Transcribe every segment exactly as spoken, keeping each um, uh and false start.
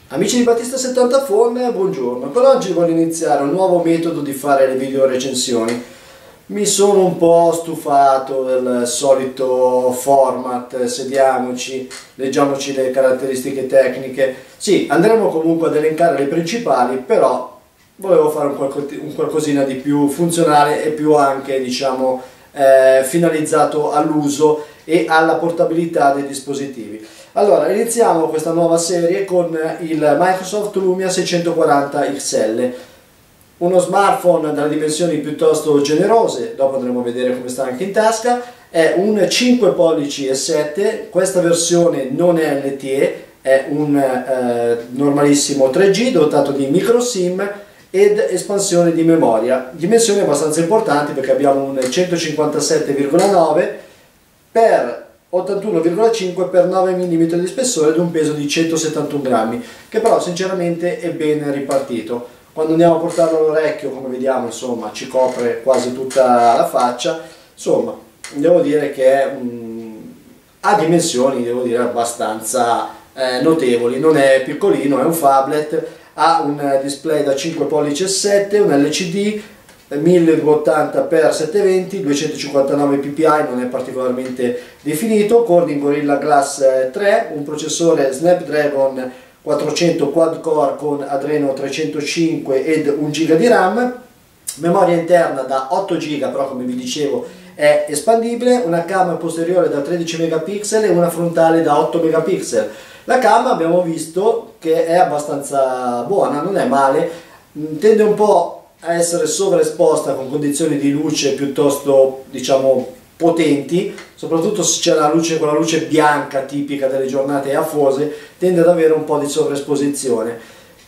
Amici di Battista settanta Phone, buongiorno. Per oggi voglio iniziare un nuovo metodo di fare le video recensioni. Mi sono un po' stufato del solito format, sediamoci, leggiamoci le caratteristiche tecniche. Sì, andremo comunque ad elencare le principali, però volevo fare un, qualco, un qualcosina di più funzionale e più anche, diciamo, eh, finalizzato all'uso e alla portabilità dei dispositivi. Allora, iniziamo questa nuova serie con il Microsoft Lumia seicentoquaranta X L, uno smartphone dalle dimensioni piuttosto generose, dopo andremo a vedere come sta anche in tasca. È un cinque pollici e sette, questa versione non è L T E, è un eh, normalissimo tre G dotato di micro SIM ed espansione di memoria, dimensioni abbastanza importanti perché abbiamo un centocinquantasette virgola nove per ottantuno virgola cinque per nove millimetri di spessore ed un peso di centosettantuno grammi, che però sinceramente è ben ripartito. Quando andiamo a portarlo all'orecchio, come vediamo, insomma, ci copre quasi tutta la faccia. Insomma, devo dire che è, um, ha dimensioni, devo dire, abbastanza eh, notevoli. Non è piccolino, è un phablet, ha un display da cinque pollici e sette, un L C D milleduecentottanta per settecentoventi, duecentocinquantanove p p i, non è particolarmente definito, Corning Gorilla Glass tre, un processore Snapdragon quattrocento quad core con Adreno trecentocinque ed un giga di RAM, memoria interna da otto giga, però come vi dicevo è espandibile, una cam posteriore da tredici megapixel e una frontale da otto megapixel. La cam abbiamo visto che è abbastanza buona, non è male, tende un po' a essere sovraesposta con condizioni di luce piuttosto, diciamo, potenti, soprattutto se c'è la luce, quella luce bianca tipica delle giornate afose, tende ad avere un po' di sovraesposizione.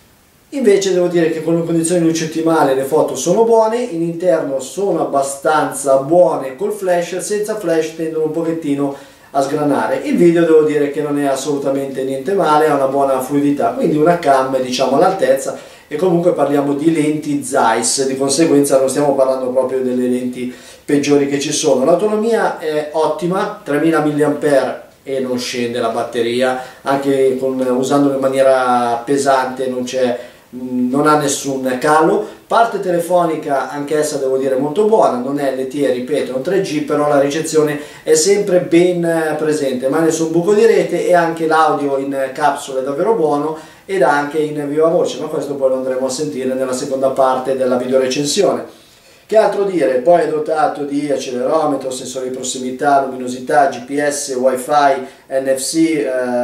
Invece devo dire che con le condizioni di luce ottimale le foto sono buone, in interno sono abbastanza buone col flash, senza flash tendono un pochettino a sgranare. Il video devo dire che non è assolutamente niente male, ha una buona fluidità, quindi una cam, diciamo, all'altezza. E comunque parliamo di lenti Zeiss, di conseguenza non stiamo parlando proprio delle lenti peggiori che ci sono. L'autonomia è ottima, tremila milliampere e non scende la batteria, anche con, usandolo in maniera pesante non c'è, non ha nessun calo. Parte telefonica anch'essa devo dire molto buona, non è L T E, ripeto, è un tre G, però la ricezione è sempre ben presente, ma nessun buco di rete, e anche l'audio in capsula è davvero buono ed anche in viva voce, ma questo poi lo andremo a sentire nella seconda parte della video recensione. Che altro dire? Poi è dotato di accelerometro, sensore di prossimità, luminosità, G P S, Wi-Fi, N F C, eh,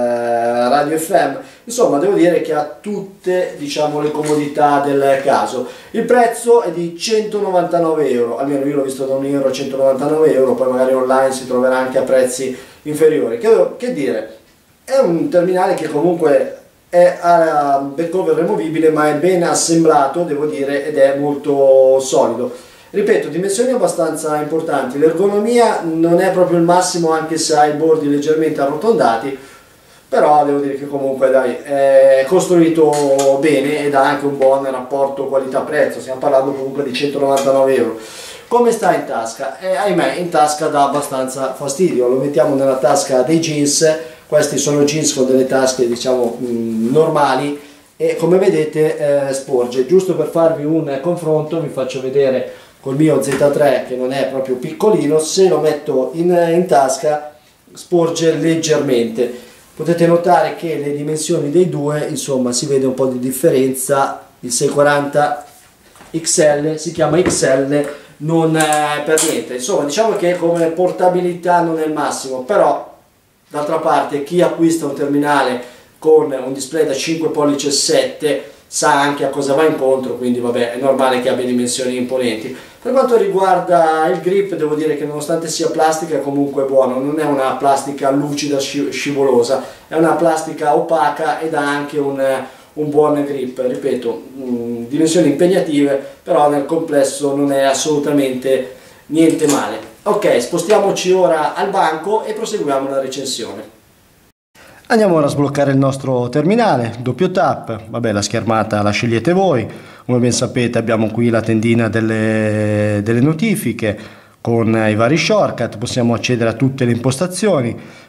radio F M, insomma devo dire che ha tutte, diciamo, le comodità del caso. Il prezzo è di centonovantanove euro, almeno io l'ho visto da un euro a centonovantanove euro, poi magari online si troverà anche a prezzi inferiori. Che, che dire? È un terminale che comunque è a back-cover removibile, ma è ben assemblato, devo dire, ed è molto solido. Ripeto, dimensioni abbastanza importanti, l'ergonomia non è proprio il massimo, anche se ha i bordi leggermente arrotondati, però devo dire che comunque dai, è costruito bene ed ha anche un buon rapporto qualità-prezzo, stiamo parlando comunque di centonovantanove euro. Come sta in tasca? Eh, ahimè, in tasca dà abbastanza fastidio, lo mettiamo nella tasca dei jeans. Questi sono jeans con delle tasche, diciamo, mh, normali, e come vedete eh, sporge. Giusto per farvi un confronto vi faccio vedere col mio Z tre, che non è proprio piccolino, se lo metto in, in tasca sporge leggermente. Potete notare che le dimensioni dei due, insomma, si vede un po' di differenza. Il seicentoquaranta X L si chiama X L, non è per niente, insomma diciamo che come portabilità non è il massimo, però d'altra parte chi acquista un terminale con un display da cinque pollici e sette sa anche a cosa va incontro, quindi vabbè, è normale che abbia dimensioni imponenti. Per quanto riguarda il grip, devo dire che nonostante sia plastica è comunque buono, non è una plastica lucida scivolosa, è una plastica opaca ed ha anche un, un buon grip. Ripeto, mh, dimensioni impegnative, però nel complesso non è assolutamente niente male. Ok, spostiamoci ora al banco e proseguiamo la recensione. Andiamo ora a sbloccare il nostro terminale, doppio tap, vabbè la schermata la scegliete voi, come ben sapete abbiamo qui la tendina delle, delle notifiche con i vari shortcut, possiamo accedere a tutte le impostazioni,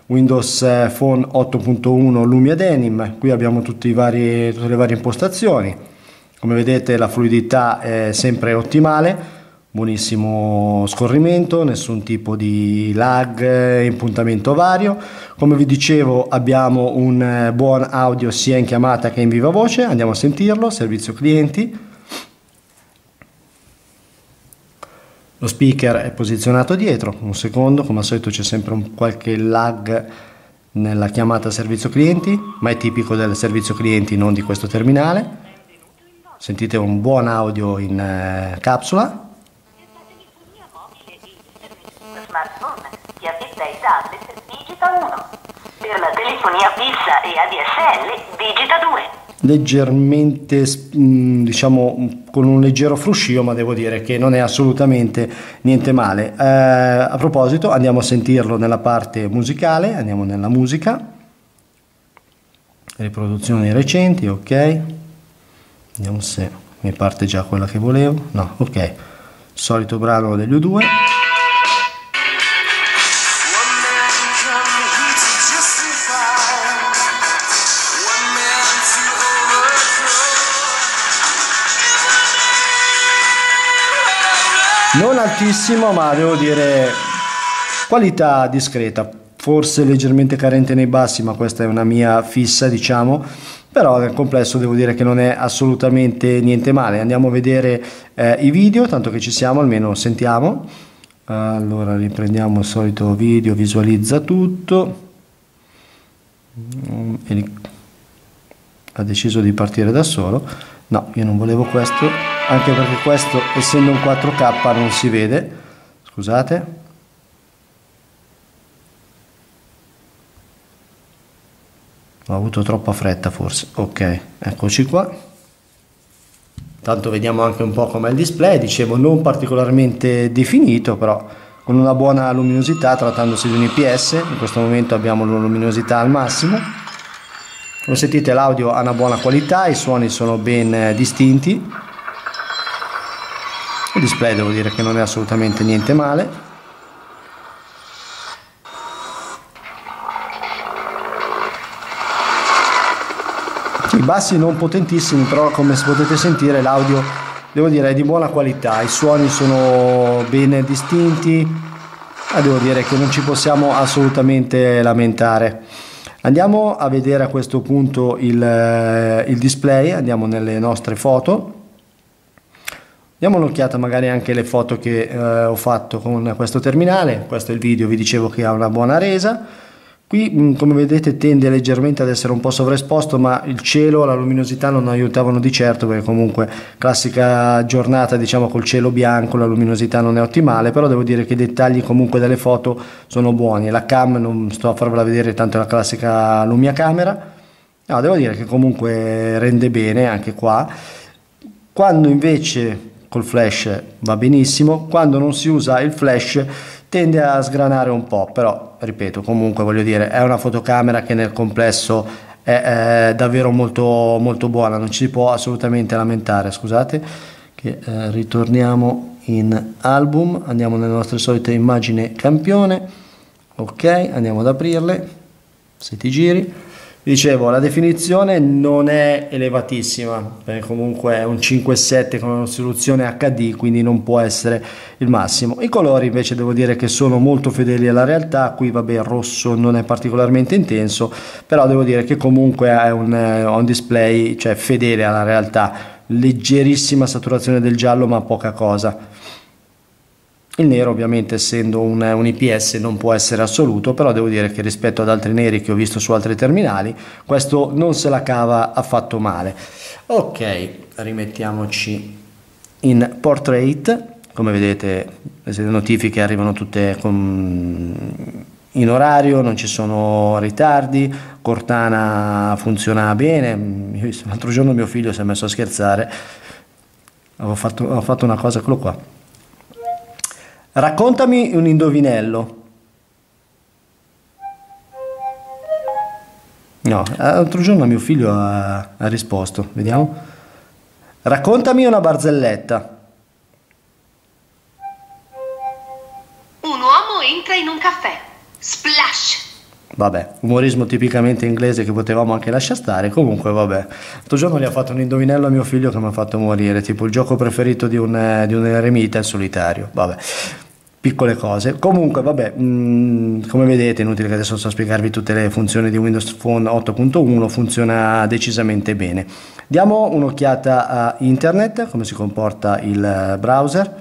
Windows Phone otto punto uno Lumia Denim. Qui abbiamo tutti i vari, tutte le varie impostazioni. Come vedete la fluidità è sempre ottimale, buonissimo scorrimento, nessun tipo di lag, impuntamento vario. Come vi dicevo abbiamo un buon audio sia in chiamata che in viva voce, andiamo a sentirlo, servizio clienti. Lo speaker è posizionato dietro, un secondo, come al solito c'è sempre un qualche lag nella chiamata servizio clienti, ma è tipico del servizio clienti, non di questo terminale. Sentite un buon audio in eh, capsula. Smartphone, chiavetta e tablet, digita uno. Per la telefonia fissa e A D S L, digita due. Leggermente, diciamo, con un leggero fruscio, ma devo dire che non è assolutamente niente male. Eh, a proposito, andiamo a sentirlo nella parte musicale, andiamo nella musica, riproduzioni recenti, ok, vediamo se mi parte già quella che volevo, no, ok, solito brano degli U due. Non altissimo, ma devo dire qualità discreta, forse leggermente carente nei bassi, ma questa è una mia fissa, diciamo, però nel complesso devo dire che non è assolutamente niente male. Andiamo a vedere eh, i video, tanto che ci siamo, almeno sentiamo. Allora riprendiamo il solito video, visualizza tutto. Ha deciso di partire da solo. No, io non volevo questo, anche perché questo, essendo un quattro K, non si vede. Scusate. Ho avuto troppa fretta forse. Ok, eccoci qua. Tanto vediamo anche un po' com'è il display. Dicevo, non particolarmente definito, però con una buona luminosità, trattandosi di un I P S. In questo momento abbiamo la luminosità al massimo. Come sentite l'audio ha una buona qualità, i suoni sono ben distinti. Il display devo dire che non è assolutamente niente male. I bassi non potentissimi, però come potete sentire l'audio devo dire è di buona qualità, i suoni sono ben distinti, ma devo dire che non ci possiamo assolutamente lamentare. Andiamo a vedere a questo punto il, il display, andiamo nelle nostre foto, diamo un'occhiata magari anche alle foto che eh, ho fatto con questo terminale. Questo è il video, vi dicevo che ha una buona resa. Qui come vedete tende leggermente ad essere un po' sovraesposto, ma il cielo, la luminosità non aiutavano di certo, perché comunque classica giornata, diciamo, col cielo bianco, la luminosità non è ottimale, però devo dire che i dettagli comunque delle foto sono buoni. La cam non sto a farvela vedere, tanto è la classica Lumia camera. No, devo dire che comunque rende bene anche qua. Quando invece col flash va benissimo, quando non si usa il flash tende a sgranare un po', però ripeto, comunque voglio dire, è una fotocamera che nel complesso è, è davvero molto molto buona, non ci si può assolutamente lamentare. Scusate che eh, ritorniamo in album, andiamo nelle nostre solite immagini campione, ok, andiamo ad aprirle, se ti giri. Dicevo, la definizione non è elevatissima, perché comunque è un cinque sette con una risoluzione acca di, quindi non può essere il massimo. I colori invece devo dire che sono molto fedeli alla realtà. Qui vabbè il rosso non è particolarmente intenso, però devo dire che comunque è un, un display, cioè, fedele alla realtà. Leggerissima saturazione del giallo, ma poca cosa. Il nero ovviamente, essendo un, un I P S, non può essere assoluto, però devo dire che rispetto ad altri neri che ho visto su altri terminali, questo non se la cava affatto male. Ok, rimettiamoci in portrait. Come vedete le notifiche arrivano tutte con, in orario, non ci sono ritardi, Cortana funziona bene. L'altro giorno mio figlio si è messo a scherzare, ho fatto, ho fatto una cosa, eccolo qua. Raccontami un indovinello. No, l'altro giorno mio figlio ha, ha risposto, vediamo. Raccontami una barzelletta. Un uomo entra in un caffè. Splash! Vabbè, umorismo tipicamente inglese che potevamo anche lasciare stare. Comunque vabbè, l'altro giorno gli ha fatto un indovinello a mio figlio che mi ha fatto morire, tipo il gioco preferito di un, di un eremita, il solitario. Vabbè, piccole cose. Comunque vabbè, mh, come vedete, inutile che adesso sto a spiegarvi tutte le funzioni di Windows Phone otto punto uno, funziona decisamente bene. Diamo un'occhiata a internet, come si comporta il browser.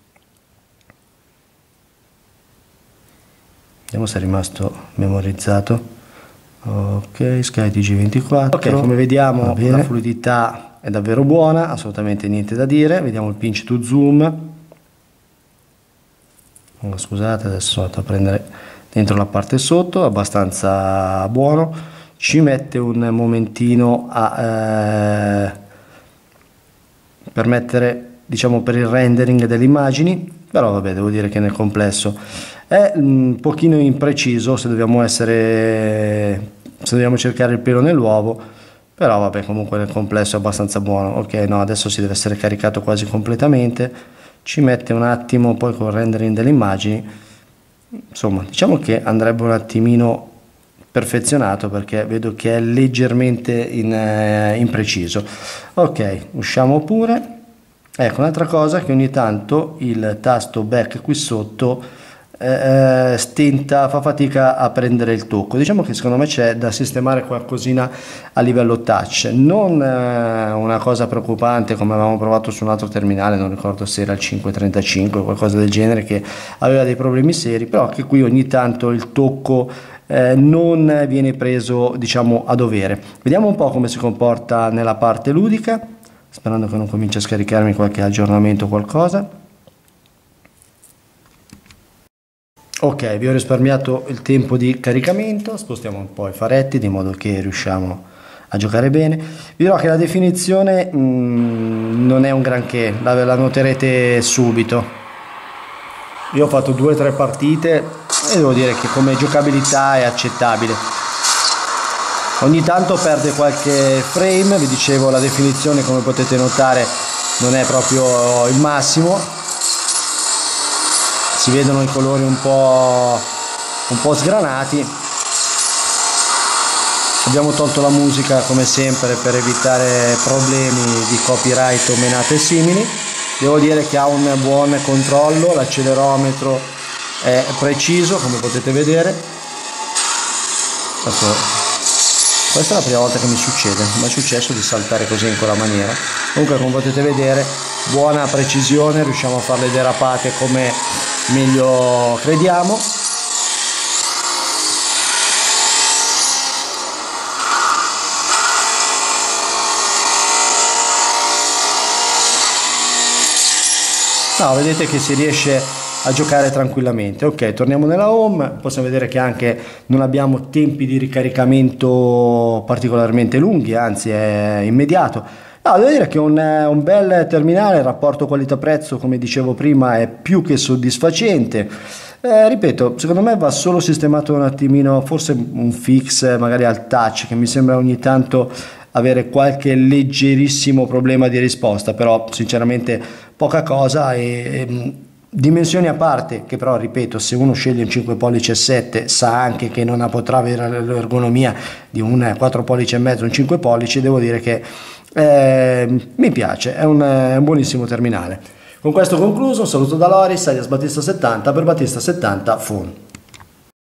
Vediamo se è rimasto memorizzato. Ok, Sky T G ventiquattro. Ok, come vediamo la fluidità è davvero buona, assolutamente niente da dire. Vediamo il pinch to zoom. Oh, scusate, adesso sono andato a prendere dentro la parte sotto, abbastanza buono. Ci mette un momentino a eh, permettere, diciamo, per il rendering delle immagini, però vabbè, devo dire che nel complesso è un pochino impreciso se dobbiamo essere se dobbiamo cercare il pelo nell'uovo, però vabbè, comunque nel complesso è abbastanza buono. Ok, no, adesso si deve essere caricato quasi completamente, ci mette un attimo poi col rendering delle immagini, insomma diciamo che andrebbe un attimino perfezionato perché vedo che è leggermente in, eh, impreciso. Ok, usciamo pure. Ecco, un'altra cosa che ogni tanto il tasto back qui sotto eh, stenta, fa fatica a prendere il tocco. Diciamo che secondo me c'è da sistemare qualcosina a livello touch, non eh, una cosa preoccupante come avevamo provato su un altro terminale, non ricordo se era il cinquecentotrentacinque o qualcosa del genere, che aveva dei problemi seri, però che qui ogni tanto il tocco eh, non viene preso, diciamo, a dovere. Vediamo un po' come si comporta nella parte ludica, sperando che non cominci a scaricarmi qualche aggiornamento o qualcosa. Ok, vi ho risparmiato il tempo di caricamento, spostiamo un po' i faretti di modo che riusciamo a giocare bene. Vi dirò che la definizione mh, non è un granché, la, la noterete subito. Io ho fatto due o tre partite e devo dire che come giocabilità è accettabile. Ogni tanto perde qualche frame, vi dicevo la definizione come potete notare non è proprio il massimo. Si vedono i colori un po', un po' sgranati. Abbiamo tolto la musica come sempre per evitare problemi di copyright o menate simili. Devo dire che ha un buon controllo, l'accelerometro è preciso come potete vedere. Adesso, questa è la prima volta che mi succede, mi è successo di saltare così in quella maniera. Comunque come potete vedere buona precisione, riusciamo a fare le derapate come meglio crediamo. No, vedete che si riesce a giocare tranquillamente. Ok, torniamo nella home, possiamo vedere che anche non abbiamo tempi di ricaricamento particolarmente lunghi, anzi è immediato. No, devo dire che è un, un bel terminale, il rapporto qualità-prezzo, come dicevo prima, è più che soddisfacente. Eh, ripeto, secondo me va solo sistemato un attimino, forse un fix magari al touch, che mi sembra ogni tanto avere qualche leggerissimo problema di risposta, però sinceramente poca cosa e, e dimensioni a parte, che però ripeto, se uno sceglie un cinque pollici e sette sa anche che non potrà avere l'ergonomia di un quattro pollici e mezzo, un cinque pollici, devo dire che eh, mi piace, è un, è un buonissimo terminale. Con questo concluso, un saluto da Loris, alias Battista settanta per Battista settanta Phone.